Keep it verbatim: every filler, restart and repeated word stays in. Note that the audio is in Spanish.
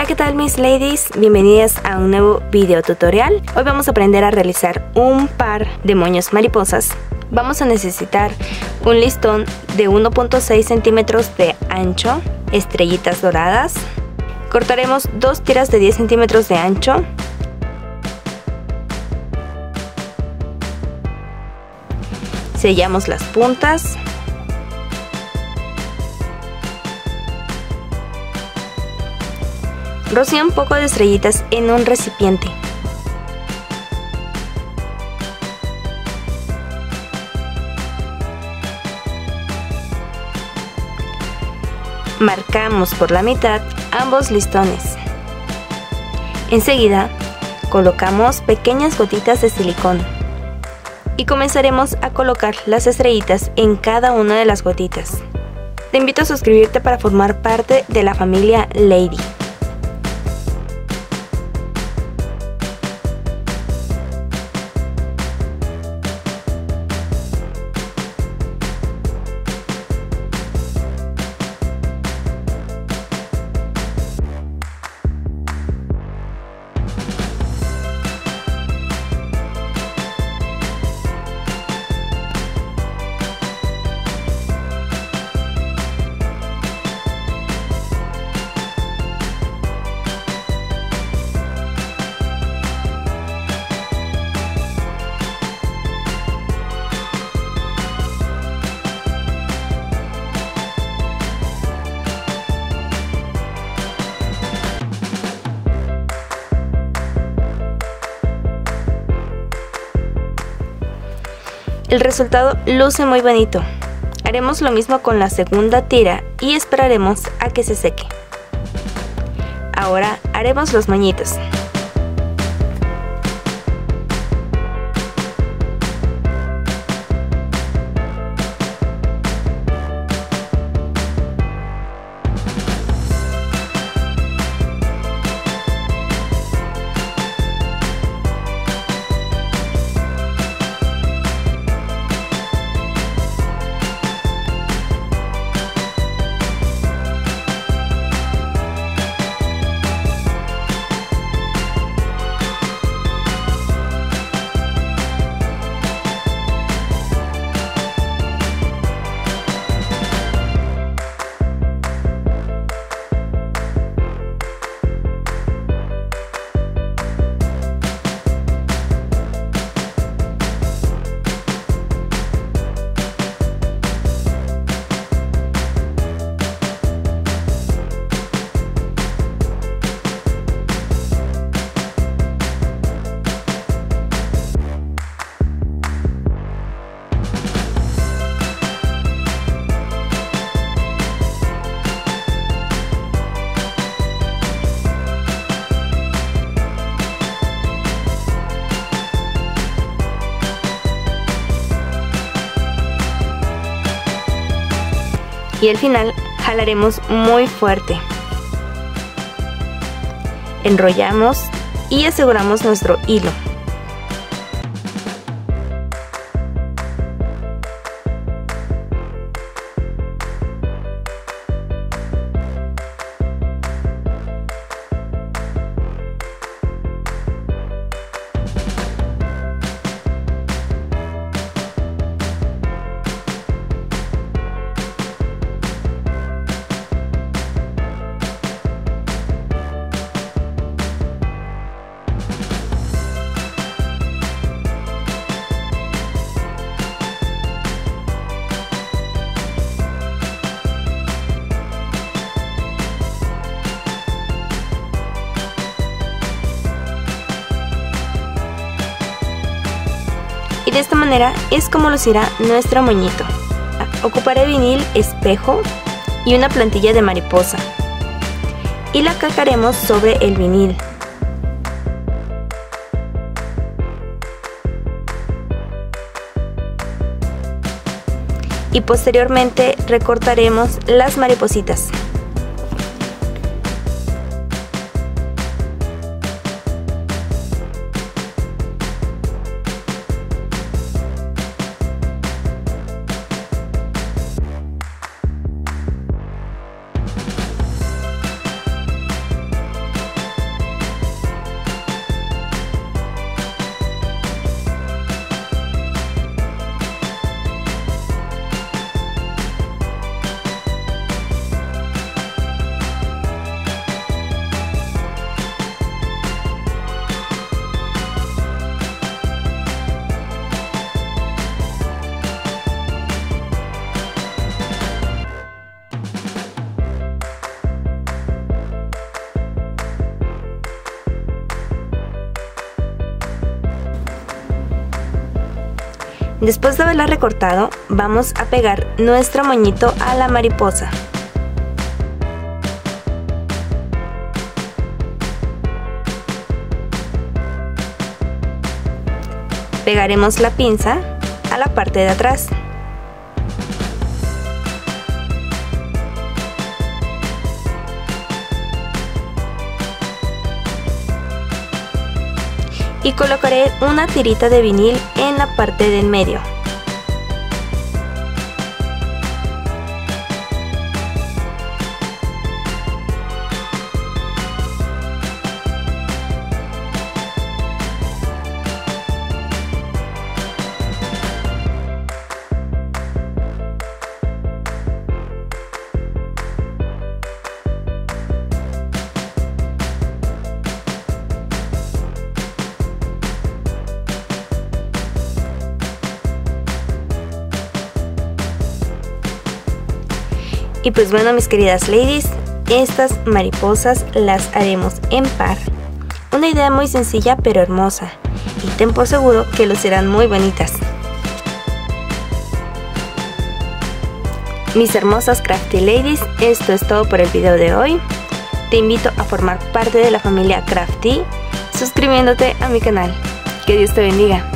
¿qué tal mis ladies? Bienvenidas a un nuevo video tutorial. Hoy vamos a aprender a realizar un par de moños mariposas. Vamos a necesitar un listón de uno punto seis centímetros de ancho, estrellitas doradas. Cortaremos dos tiras de diez centímetros de ancho. Sellamos las puntas. Rocía un poco de estrellitas en un recipiente. Marcamos por la mitad ambos listones. Enseguida colocamos pequeñas gotitas de silicón y comenzaremos a colocar las estrellitas en cada una de las gotitas. Te invito a suscribirte para formar parte de la familia Lady. El resultado luce muy bonito. Haremos lo mismo con la segunda tira y esperaremos a que se seque. Ahora haremos los moñitos. Y al final jalaremos muy fuerte. Enrollamos y aseguramos nuestro hilo. Y de esta manera es como lucirá nuestro moñito. Ocuparé vinil espejo y una plantilla de mariposa y la calcaremos sobre el vinil. Y posteriormente recortaremos las maripositas. Después de haberla recortado, vamos a pegar nuestro moñito a la mariposa. Pegaremos la pinza a la parte de atrás. Y colocaré una tirita de vinil en la parte del medio. Y pues bueno, mis queridas ladies, estas mariposas las haremos en par. Una idea muy sencilla pero hermosa, y ten por seguro que lo serán muy bonitas. Mis hermosas crafty ladies, esto es todo por el video de hoy. Te invito a formar parte de la familia crafty suscribiéndote a mi canal. Que Dios te bendiga.